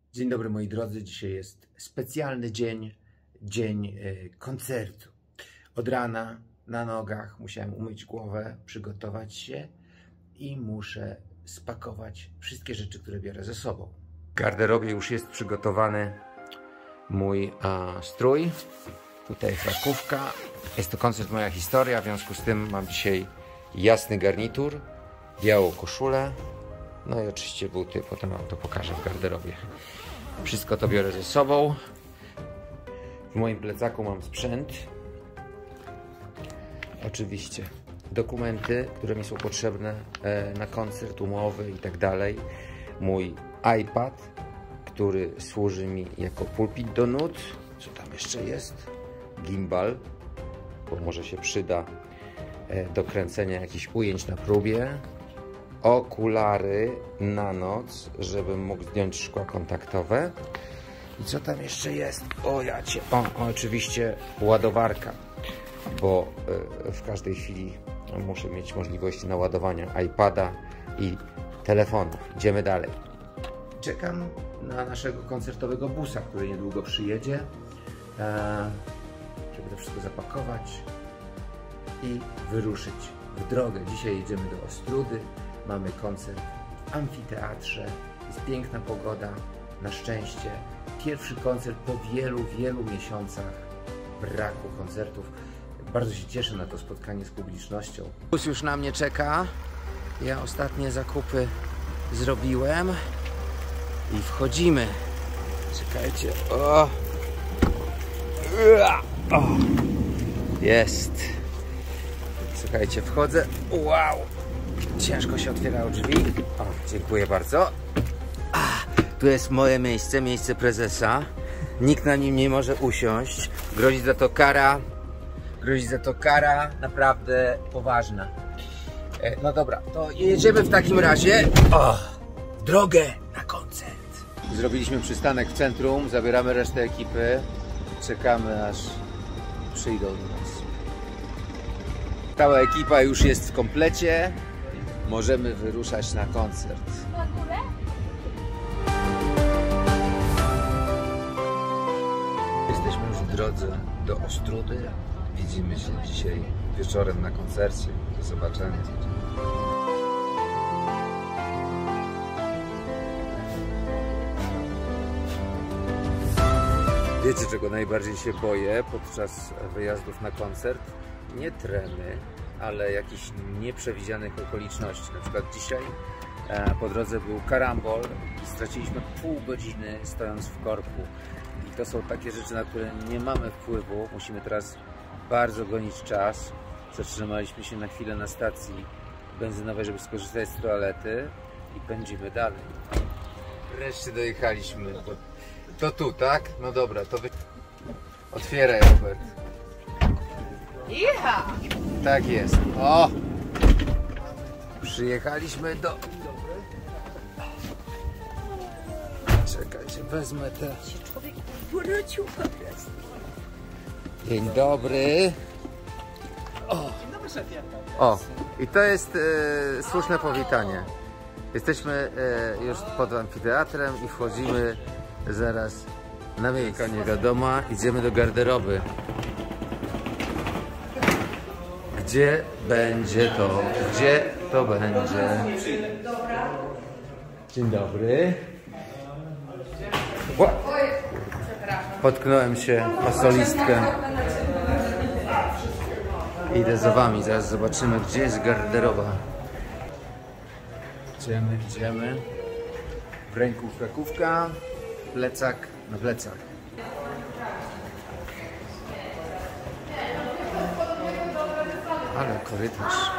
Dzień dobry moi drodzy, dzisiaj jest specjalny dzień koncertu. Od rana na nogach musiałem umyć głowę, przygotować się i muszę spakować wszystkie rzeczy, które biorę ze sobą. W garderobie już jest przygotowany mój strój. Tutaj frakówka. Jest to koncert Moja Historia, w związku z tym mam dzisiaj jasny garnitur, białą koszulę, no i oczywiście buty, potem wam to pokażę w garderobie. Wszystko to biorę ze sobą. W moim plecaku mam sprzęt. Oczywiście dokumenty, które mi są potrzebne na koncert, umowy i tak dalej. Mój iPad, który służy mi jako pulpit do nut. Co tam jeszcze jest? Gimbal, bo może się przyda do kręcenia jakichś ujęć na próbie. Okulary na noc, żebym mógł zdjąć szkła kontaktowe. I co tam jeszcze jest? Oczywiście ładowarka, bo w każdej chwili muszę mieć możliwość naładowania iPada i telefonów. Idziemy dalej. Czekam na naszego koncertowego busa, który niedługo przyjedzie, żeby to wszystko zapakować i wyruszyć w drogę. Dzisiaj jedziemy do Ostródy. Mamy koncert w amfiteatrze. Jest piękna pogoda. Na szczęście pierwszy koncert po wielu miesiącach braku koncertów. Bardzo się cieszę na to spotkanie z publicznością. Bus już na mnie czeka. Ja ostatnie zakupy zrobiłem i wchodzimy. Czekajcie. Jest. Słuchajcie, wchodzę. Wow! Ciężko się otwierało drzwi. Dziękuję bardzo. Tu jest moje miejsce prezesa. Nikt na nim nie może usiąść. Grozi za to kara naprawdę poważna. No dobra, to jedziemy w takim razie w drogę na koncert. Zrobiliśmy przystanek w centrum, zabieramy resztę ekipy. Czekamy, aż przyjdą do nas. Cała ekipa już jest w komplecie. Możemy wyruszać na koncert. Jesteśmy już w drodze do Ostródy. Widzimy się dzisiaj wieczorem na koncercie. Do zobaczenia. Wiecie, czego najbardziej się boję podczas wyjazdów na koncert? Nie tremy, ale jakichś nieprzewidzianych okoliczności. Na przykład dzisiaj po drodze był karambol i straciliśmy pół godziny stojąc w korku. I to są takie rzeczy, na które nie mamy wpływu. Musimy teraz bardzo gonić czas. Zatrzymaliśmy się na chwilę na stacji benzynowej, żeby skorzystać z toalety i pędzimy dalej. Wreszcie dojechaliśmy. To tu, tak? No dobra, to otwieraj, Robert. Iha! Tak jest. Przyjechaliśmy do... Czekajcie, wezmę te... Dzień dobry. I to jest słuszne powitanie. Jesteśmy już pod amfiteatrem i wchodzimy zaraz na miejsce. Nie wiadomo, idziemy do garderoby. Gdzie będzie to? Gdzie to będzie? Dzień dobry. Potknąłem się o solistkę. Idę za wami, zaraz zobaczymy, gdzie jest garderoba. Idziemy. W ręku frakówka, plecak na plecach. Ale korytarz.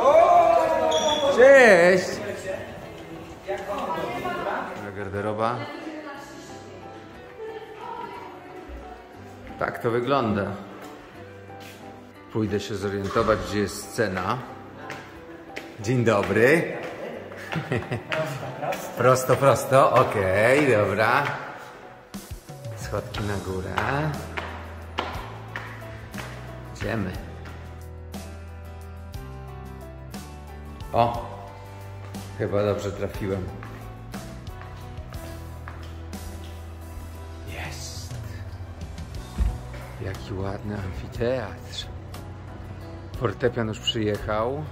Cześć! Garderoba. Tak to wygląda. Pójdę się zorientować, gdzie jest scena. Dzień dobry. Prosto. Okej, dobra. Schodki na górę. Idziemy. Chyba dobrze trafiłem. Jest. Jaki ładny amfiteatr. Fortepian już przyjechał.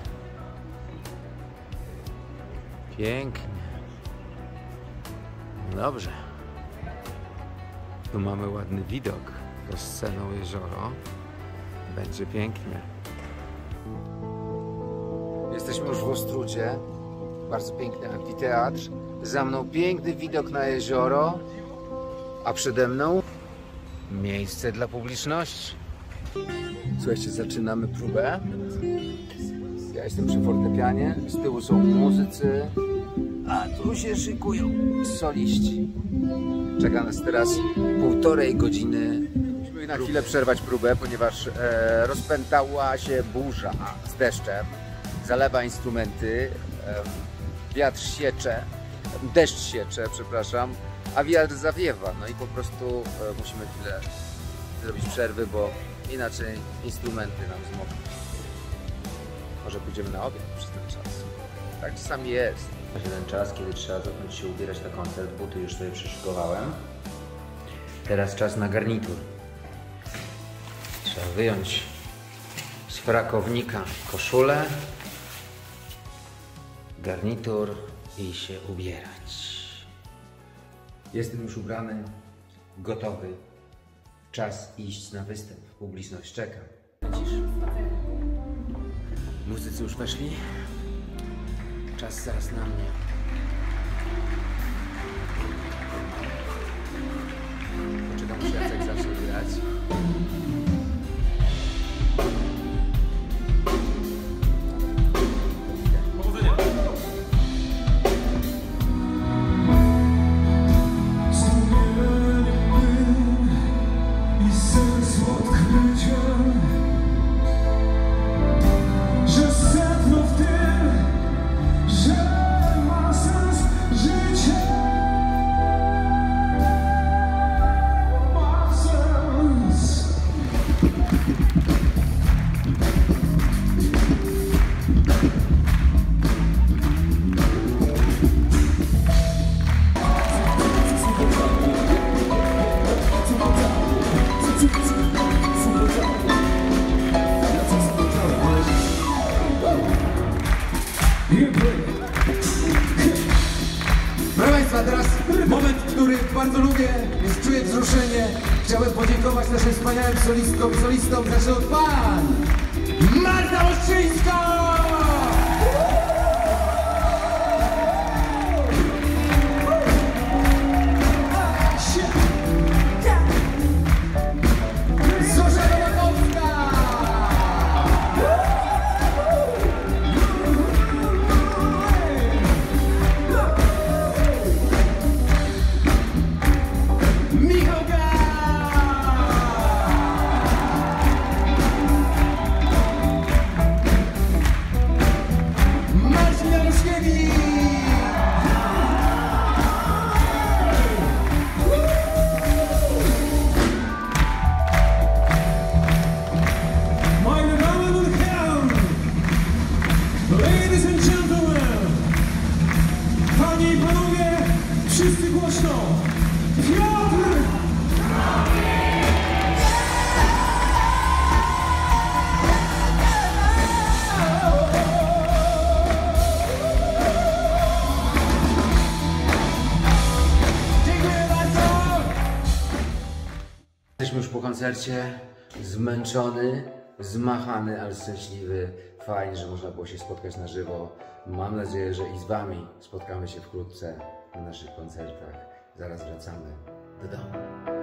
Pięknie. Dobrze. Tu mamy ładny widok. To sceną jezioro. Będzie pięknie. Jesteśmy już w Ostródzie. Bardzo piękny amfiteatr. Za mną piękny widok na jezioro. A przede mną miejsce dla publiczności. Słuchajcie, zaczynamy próbę. Ja jestem przy fortepianie. Z tyłu są muzycy. A tu się szykują soliści. Czeka nas teraz 1,5 godziny. Musimy na chwilę przerwać próbę, ponieważ rozpętała się burza z deszczem. Zalewa instrumenty. Wiatr siecze. Deszcz siecze, przepraszam. A wiatr zawiewa. No i po prostu musimy chwilę zrobić przerwy, bo inaczej instrumenty nam zmokną. Może pójdziemy na obiad przez ten czas. Tak czasami jest. Ten czas, kiedy trzeba zacząć się ubierać na koncert. Buty już sobie przyszykowałem. Teraz czas na garnitur. Trzeba wyjąć z frakownika koszulę, garnitur i się ubierać. Jestem już ubrany, gotowy. Czas iść na występ. Publiczność czeka. Muzycy już weszli. Czas zaraz na mnie. Poczekam, aż Jacek zacznie grać. Powodzenia! Proszę Państwa, teraz moment, który bardzo lubię, więc czuję wzruszenie. Chciałbym podziękować naszym wspaniałym solistkom i solistom. Zaczął pan Marta Ostrzyńska! Ladies and gentlemen, panie i panowie, wszyscy głośno, Piotr! Dziękuję bardzo! Jesteśmy już po koncercie. Zmęczony, zmachany, ale szczęśliwy. Fajnie, że można było się spotkać na żywo. Mam nadzieję, że i z Wami spotkamy się wkrótce na naszych koncertach. Zaraz wracamy do domu.